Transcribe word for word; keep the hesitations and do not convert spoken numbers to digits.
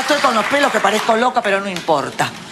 estoy con los pelos que parezco loca, pero no importa.